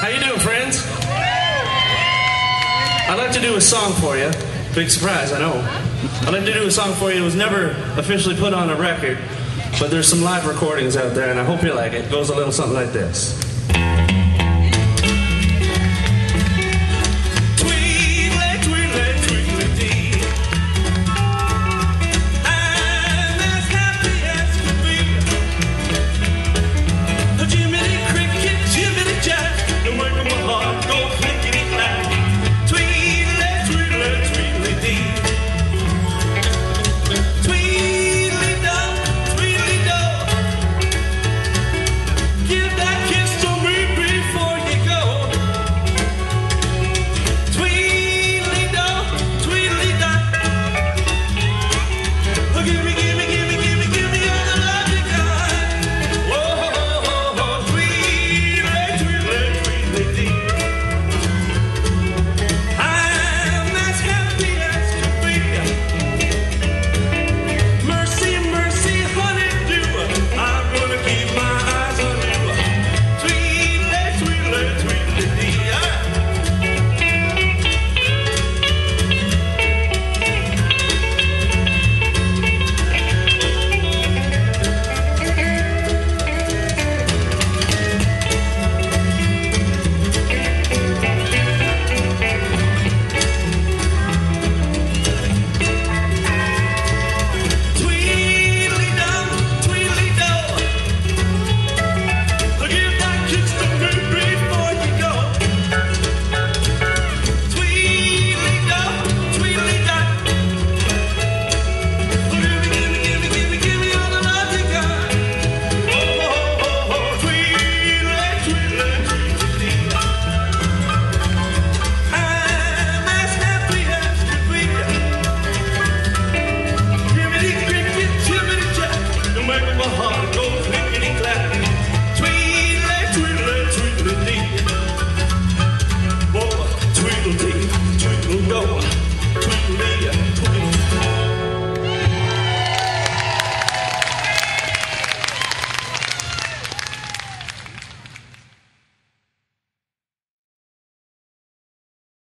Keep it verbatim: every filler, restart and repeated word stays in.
How you doing, friends? I'd like to do a song for you. Big surprise, I know. I'd like to do a song for you. It was never officially put on a record, but there's some live recordings out there, and I hope you like it. It goes a little something like this.